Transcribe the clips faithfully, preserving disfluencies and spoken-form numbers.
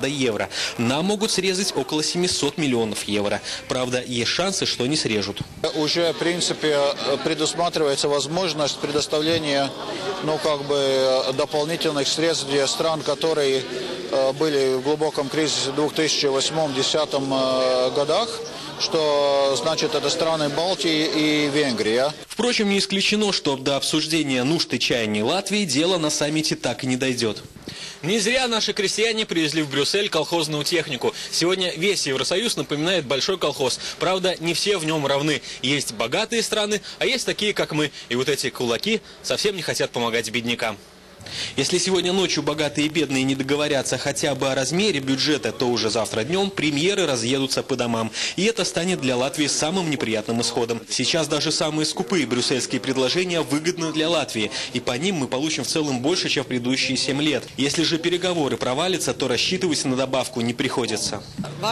до евро. Нам могут срезать около семисот миллионов евро. Правда, есть шансы, что не срежут. Уже, в принципе, предусматривается возможность предоставления, ну, как бы, дополнительных средств для стран, которые были в глубоком кризисе в две тысячи восьмом — две тысячи десятом годах, что значит это страны Балтии и Венгрия. Впрочем, не исключено, что до обсуждения нужд и чаяний Латвии дело на саммите так и не дойдет. Не зря наши крестьяне привезли в Брюссель колхозную технику. Сегодня весь Евросоюз напоминает большой колхоз. Правда, не все в нем равны. Есть богатые страны, а есть такие, как мы. И вот эти кулаки совсем не хотят помогать беднякам. Если сегодня ночью богатые и бедные не договорятся хотя бы о размере бюджета, то уже завтра днем премьеры разъедутся по домам. И это станет для Латвии самым неприятным исходом. Сейчас даже самые скупые брюссельские предложения выгодны для Латвии. И по ним мы получим в целом больше, чем в предыдущие семь лет. Если же переговоры провалятся, то рассчитывать на добавку не приходится.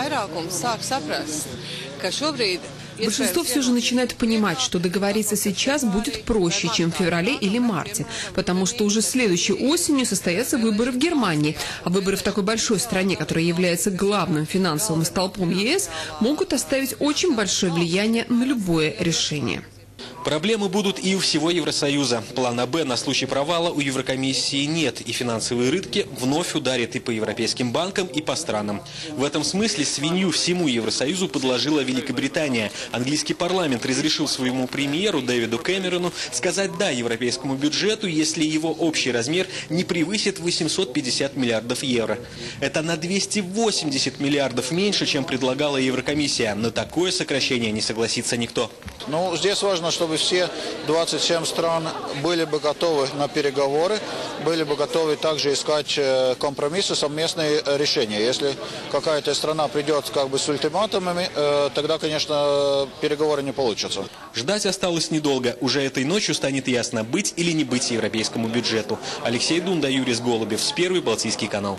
Большинство все же начинает понимать, что договориться сейчас будет проще, чем в феврале или марте, потому что уже следующей осенью состоятся выборы в Германии. А выборы в такой большой стране, которая является главным финансовым столпом ЕС, могут оставить очень большое влияние на любое решение. Проблемы будут и у всего Евросоюза. Плана «Б» на случай провала у Еврокомиссии нет, и финансовые рынки вновь ударят и по европейским банкам, и по странам. В этом смысле свинью всему Евросоюзу подложила Великобритания. Английский парламент разрешил своему премьеру Дэвиду Кэмерону сказать «да» европейскому бюджету, если его общий размер не превысит восемьсот пятьдесят миллиардов евро. Это на двести восемьдесят миллиардов меньше, чем предлагала Еврокомиссия. На такое сокращение не согласится никто. Ну, здесь важно, чтобы все двадцать семь стран были бы готовы на переговоры, были бы готовы также искать компромиссы, совместные решения. Если какая-то страна придет как бы с ультиматумами, тогда, конечно, переговоры не получатся. Ждать осталось недолго. Уже этой ночью станет ясно, быть или не быть европейскому бюджету. Алексей Дунда, Юрис Голубев, с Первый Балтийский канал.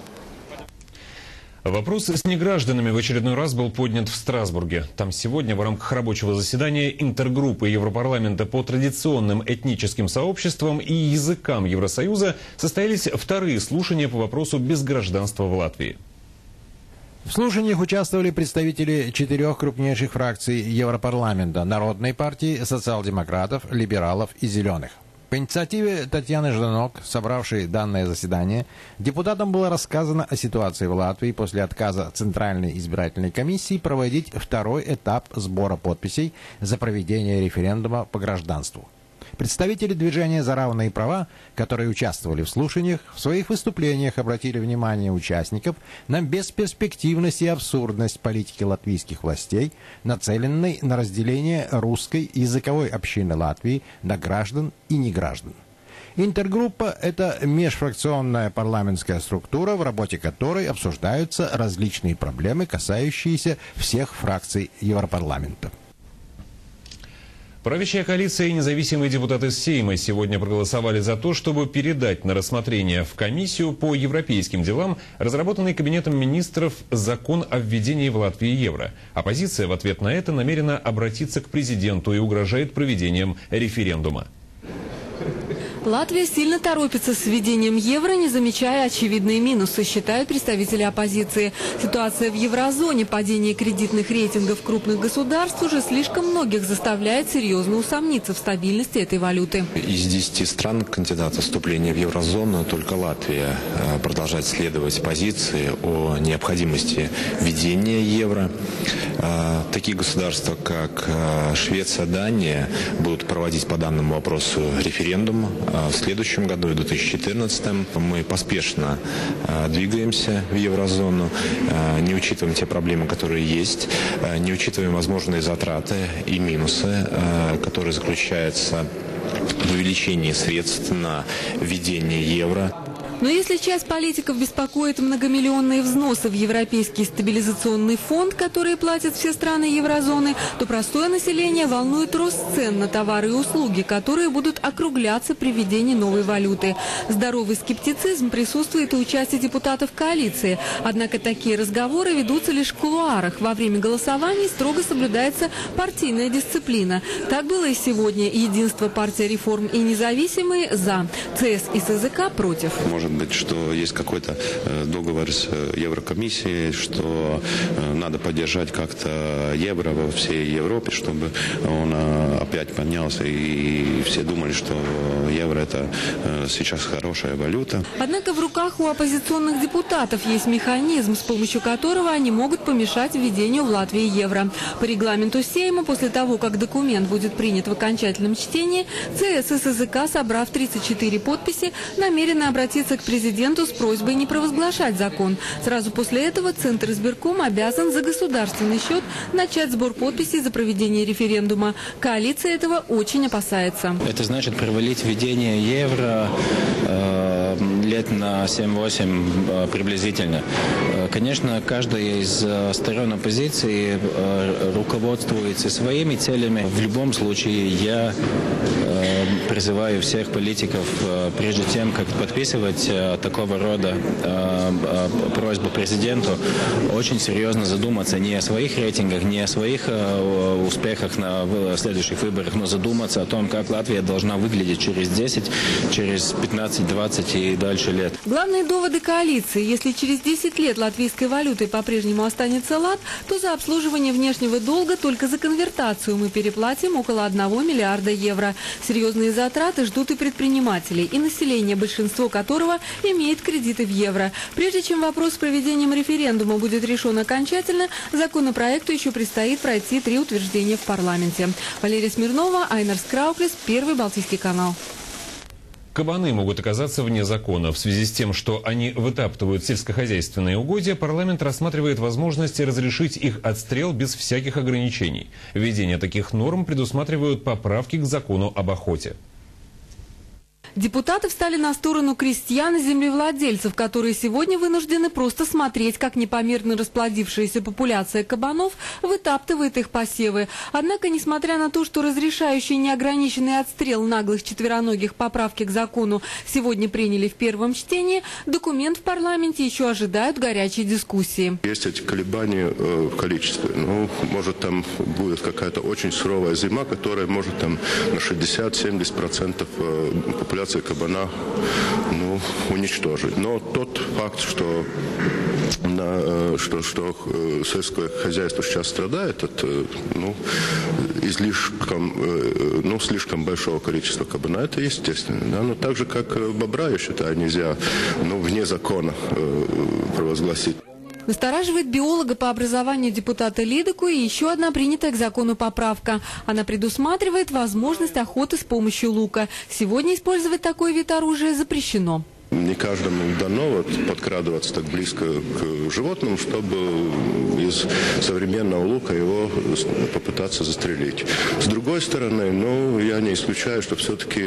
Вопрос с негражданами в очередной раз был поднят в Страсбурге. Там сегодня в рамках рабочего заседания интергруппы Европарламента по традиционным этническим сообществам и языкам Евросоюза состоялись вторые слушания по вопросу безгражданства в Латвии. В слушаниях участвовали представители четырех крупнейших фракций Европарламента – Народной партии, социал-демократов, либералов и зеленых. По инициативе Татьяны Жданок, собравшей данное заседание, депутатам было рассказано о ситуации в Латвии после отказа Центральной избирательной комиссии проводить второй этап сбора подписей за проведение референдума по гражданству. Представители движения «За равные права», которые участвовали в слушаниях, в своих выступлениях обратили внимание участников на бесперспективность и абсурдность политики латвийских властей, нацеленной на разделение русской языковой общины Латвии на граждан и неграждан. Интергруппа – это межфракционная парламентская структура, в работе которой обсуждаются различные проблемы, касающиеся всех фракций Европарламента. Правящая коалиция и независимые депутаты Сейма сегодня проголосовали за то, чтобы передать на рассмотрение в комиссию по европейским делам разработанный Кабинетом министров закон о введении в Латвии евро. Оппозиция в ответ на это намерена обратиться к президенту и угрожает проведением референдума. Латвия сильно торопится с введением евро, не замечая очевидные минусы, считают представители оппозиции. Ситуация в еврозоне, падение кредитных рейтингов крупных государств уже слишком многих заставляет серьезно усомниться в стабильности этой валюты. Из десяти стран кандидатов вступления в еврозону только Латвия продолжает следовать позиции о необходимости введения евро. Такие государства, как Швеция, Дания, будут проводить по данному вопросу референдум. В следующем году, в две тысячи четырнадцатом, мы поспешно э, двигаемся в еврозону, э, не учитываем те проблемы, которые есть, э, не учитываем возможные затраты и минусы, э, которые заключаются в увеличении средств на введение евро. Но если часть политиков беспокоит многомиллионные взносы в Европейский стабилизационный фонд, которые платят все страны еврозоны, то простое население волнует рост цен на товары и услуги, которые будут округляться при введении новой валюты. Здоровый скептицизм присутствует и у части депутатов коалиции. Однако такие разговоры ведутся лишь в кулуарах. Во время голосований строго соблюдается партийная дисциплина. Так было и сегодня. Единство, партия реформ и независимые – за. ЦС и СЗК – против. Может быть, что есть какой-то договор с Еврокомиссией, что надо поддержать как-то евро во всей Европе, чтобы он опять поднялся, и все думали, что евро это сейчас хорошая валюта. Однако в руках у оппозиционных депутатов есть механизм, с помощью которого они могут помешать введению в Латвии евро. По регламенту Сейма, после того, как документ будет принят в окончательном чтении, ЦССЗК, собрав тридцать четыре подписи, намерена обратиться к президенту с просьбой не провозглашать закон. Сразу после этого Центр избирком обязан за государственный счет начать сбор подписей за проведение референдума. Коалиция этого очень опасается. Это значит провалить введение евро э, лет на семь-восемь э, приблизительно. Э, конечно, каждая из э, сторон оппозиции э, руководствуется своими целями. В любом случае, я э, призываю всех политиков, э, прежде чем как подписывать э, такого рода э, э, просьбу президенту, очень серьезно задуматься не о своих рейтингах, не о своих э, успехах на в следующих выборах, но задуматься о том, как Латвия должна выглядеть через десять, через пятнадцать, двадцать и дальше лет. Главные доводы коалиции: если через десять лет латвийской валютой по-прежнему останется лат, то за обслуживание внешнего долга только за конвертацию мы переплатим около одного миллиарда евро. Серьезные затраты ждут и предпринимателей, и население, большинство которого имеет кредиты в евро. Прежде чем вопрос с проведением референдума будет решен окончательно, законопроекту еще предстоит пройти три утверждения в парламенте. Валерия Смирнова, Айнарс Крауклис, Первый Балтийский канал. Кабаны могут оказаться вне закона. В связи с тем, что они вытаптывают сельскохозяйственные угодья, парламент рассматривает возможность разрешить их отстрел без всяких ограничений. Введение таких норм предусматривают поправки к закону об охоте. Депутаты встали на сторону крестьян и землевладельцев, которые сегодня вынуждены просто смотреть, как непомерно расплодившаяся популяция кабанов вытаптывает их посевы. Однако, несмотря на то, что разрешающий неограниченный отстрел наглых четвероногих поправки к закону сегодня приняли в первом чтении, документ в парламенте еще ожидают горячей дискуссии. Есть эти колебания э, в количестве. Ну, может, там будет какая-то очень суровая зима, которая может там на шестьдесят-семьдесят процентов э, популяции кабана, ну, уничтожить. Но тот факт, что, на, что, что сельское хозяйство сейчас страдает от ну, излишком, ну, слишком большого количества кабана, это естественно. Да? Но так же, как бобра, я считаю, нельзя ну, вне закона провозгласить. Настораживает биолога по образованию депутата Лидеку и еще одна принятая к закону поправка. Она предусматривает возможность охоты с помощью лука. Сегодня использовать такой вид оружия запрещено. Не каждому дано вот, подкрадываться так близко к животному, чтобы из современного лука его попытаться застрелить. С другой стороны, ну, я не исключаю, что все-таки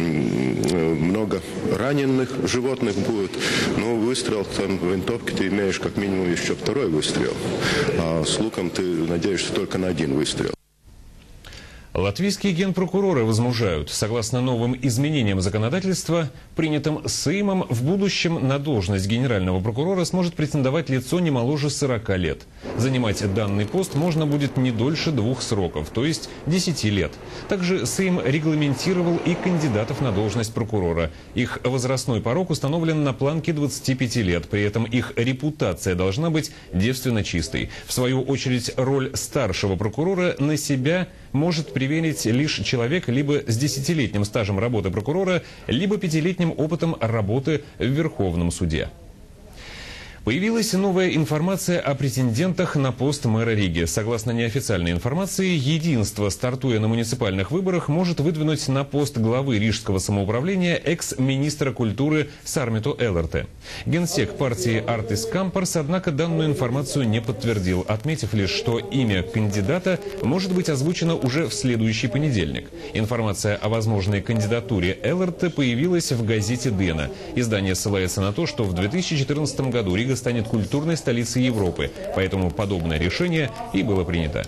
много раненых животных будет. Но выстрел там, в винтовке ты имеешь как минимум еще второй выстрел. А с луком ты надеешься только на один выстрел. Латвийские генпрокуроры возмужают. Согласно новым изменениям законодательства, принятым Сеймом, в будущем на должность генерального прокурора сможет претендовать лицо не моложе сорока лет. Занимать данный пост можно будет не дольше двух сроков, то есть десяти лет. Также Сейм регламентировал и кандидатов на должность прокурора. Их возрастной порог установлен на планке двадцати пяти лет. При этом их репутация должна быть девственно чистой. В свою очередь, роль старшего прокурора на себя может примерить лишь человек либо с десятилетним стажем работы прокурора, либо пятилетним опытом работы в Верховном суде. Появилась новая информация о претендентах на пост мэра Риги. Согласно неофициальной информации, Единство, стартуя на муниципальных выборах, может выдвинуть на пост главы рижского самоуправления экс-министра культуры Сармиту Элерте. Генсек партии Артис Кампарс, однако, данную информацию не подтвердил, отметив лишь, что имя кандидата может быть озвучено уже в следующий понедельник. Информация о возможной кандидатуре Элерте появилась в газете «Дена». Издание ссылается на то, что в две тысячи четырнадцатом году Рига станет культурной столицей Европы, поэтому подобное решение и было принято.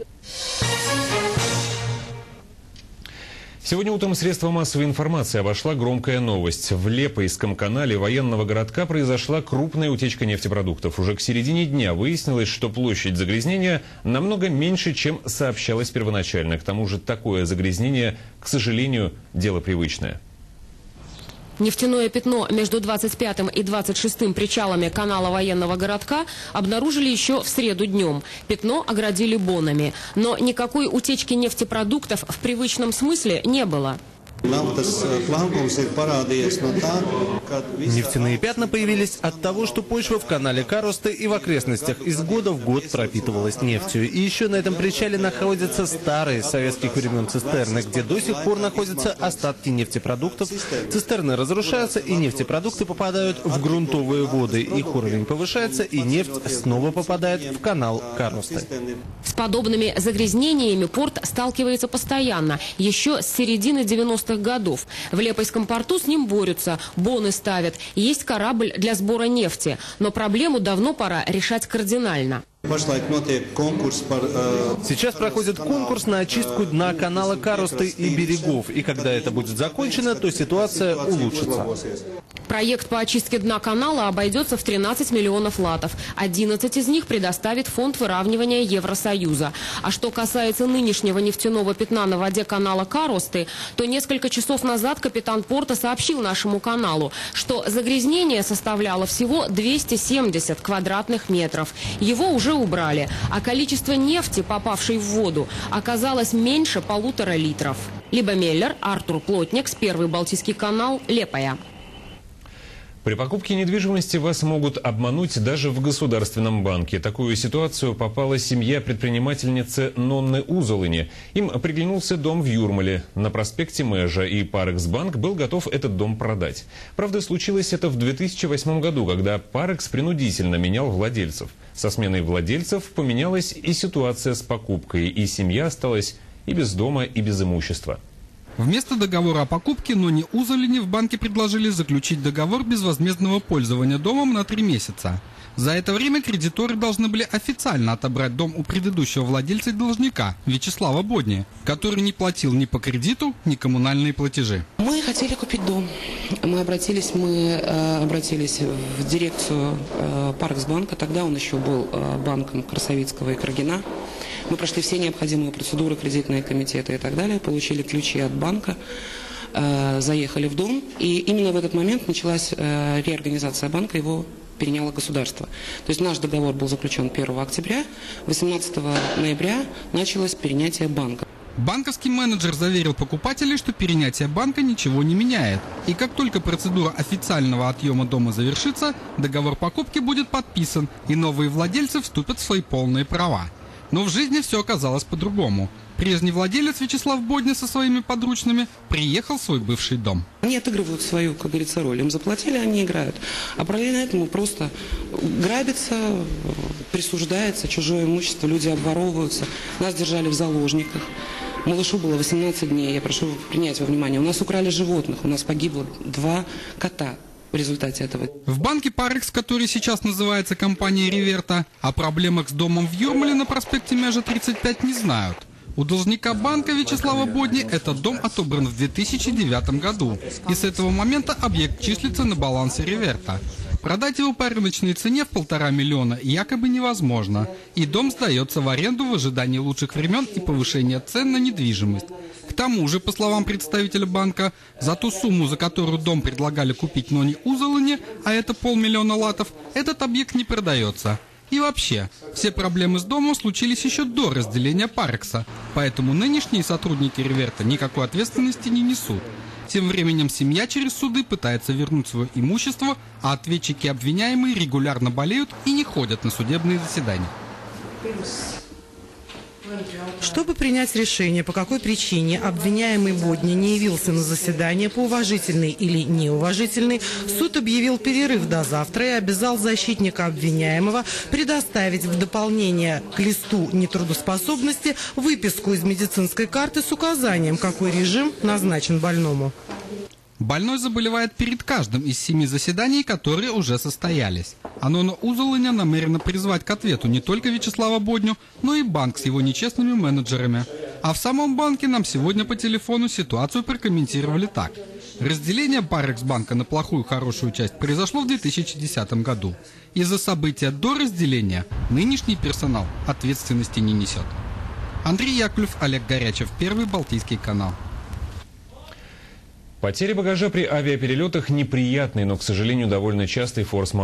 Сегодня утром средства массовой информации обошла громкая новость. В Лепойском канале военного городка произошла крупная утечка нефтепродуктов. Уже к середине дня выяснилось, что площадь загрязнения намного меньше, чем сообщалось первоначально. К тому же такое загрязнение, к сожалению, дело привычное. Нефтяное пятно между двадцать пятым и двадцать шестым причалами канала военного городка обнаружили еще в среду днем. Пятно оградили бонами. Но никакой утечки нефтепродуктов в привычном смысле не было. Нефтяные пятна появились от того, что почва в канале Каросты и в окрестностях из года в год пропитывалась нефтью. И еще на этом причале находятся старые советских времен цистерны, где до сих пор находятся остатки нефтепродуктов. Цистерны разрушаются, и нефтепродукты попадают в грунтовые воды. Их уровень повышается, и нефть снова попадает в канал Каросты. С подобными загрязнениями порт сталкивается постоянно, еще с середины девяностых годов. В Лепойском порту с ним борются, боны ставят, есть корабль для сбора нефти. Но проблему давно пора решать кардинально. Сейчас проходит конкурс на очистку дна канала Каросты и берегов. И когда это будет закончено, то ситуация улучшится. Проект по очистке дна канала обойдется в тринадцать миллионов латов. одиннадцать из них предоставит фонд выравнивания Евросоюза. А что касается нынешнего нефтяного пятна на воде канала Каросты, то несколько часов назад капитан порта сообщил нашему каналу, что загрязнение составляло всего двести семьдесят квадратных метров. Его уже убрали, а количество нефти, попавшей в воду, оказалось меньше полутора литров. Либо Меллер, Артур Плотникс, Первый Балтийский канал, Лепая. При покупке недвижимости вас могут обмануть даже в Государственном банке. Такую ситуацию попала семья предпринимательницы Нонны Узолыни. Им приглянулся дом в Юрмале на проспекте Межа, и Парексбанк был готов этот дом продать. Правда, случилось это в две тысячи восьмом году, когда Парекс принудительно менял владельцев. Со сменой владельцев поменялась и ситуация с покупкой, и семья осталась и без дома, и без имущества. Вместо договора о покупке Нонне Узолыни в банке предложили заключить договор безвозмездного пользования домом на три месяца. За это время кредиторы должны были официально отобрать дом у предыдущего владельца и должника Вячеслава Бодни, который не платил ни по кредиту, ни коммунальные платежи. Мы хотели купить дом. Мы обратились, мы э, обратились в дирекцию э, Парексбанка. Тогда он еще был э, банком Красовицкого и Каргина. Мы прошли все необходимые процедуры, кредитные комитеты и так далее, получили ключи от банка, э, заехали в дом, и именно в этот момент началась э, реорганизация банка, его переняло государство. То есть наш договор был заключен первого октября, восемнадцатого ноября началось перенятие банка. Банковский менеджер заверил покупателей, что перенятие банка ничего не меняет. И как только процедура официального отъема дома завершится, договор покупки будет подписан, и новые владельцы вступят в свои полные права. Но в жизни все оказалось по-другому. Прежний владелец Вячеслав Бодни со своими подручными приехал в свой бывший дом. Они отыгрывают свою, как говорится, роль. Им заплатили, они играют. А параллельно этому просто грабится, присуждается чужое имущество, люди обворовываются. Нас держали в заложниках. Малышу было восемнадцать дней, я прошу принять во внимание. У нас украли животных, у нас погибло два кота. В результате этого. В банке Парекс, который сейчас называется компания Реверта, о проблемах с домом в Юрмале на проспекте Межа тридцать пять не знают. У должника банка Вячеслава Бодни этот дом отобран в две тысячи девятом году, и с этого момента объект числится на балансе Реверта. Продать его по рыночной цене в полтора миллиона якобы невозможно, и дом сдается в аренду в ожидании лучших времен и повышения цен на недвижимость. К тому же, по словам представителя банка, за ту сумму, за которую дом предлагали купить Нонне Узолыни, а это полмиллиона латов, этот объект не продается. И вообще, все проблемы с домом случились еще до разделения Парекса, поэтому нынешние сотрудники Реверта никакой ответственности не несут. Тем временем семья через суды пытается вернуть свое имущество, а ответчики и обвиняемые регулярно болеют и не ходят на судебные заседания. Чтобы принять решение, по какой причине обвиняемый Бодни не явился на заседание по уважительной или неуважительной, суд объявил перерыв до завтра и обязал защитника обвиняемого предоставить в дополнение к листу нетрудоспособности выписку из медицинской карты с указанием, какой режим назначен больному. Больной заболевает перед каждым из семи заседаний, которые уже состоялись. А Нонна Узолыня намерена призвать к ответу не только Вячеслава Бодню, но и банк с его нечестными менеджерами. А в самом банке нам сегодня по телефону ситуацию прокомментировали так. Разделение Парексбанка на плохую и хорошую часть произошло в две тысячи десятом году. Из-за события до разделения нынешний персонал ответственности не несет. Андрей Яковлев, Олег Горячев, Первый Балтийский канал. Потеря багажа при авиаперелетах неприятный, но, к сожалению, довольно частый форс-мажор.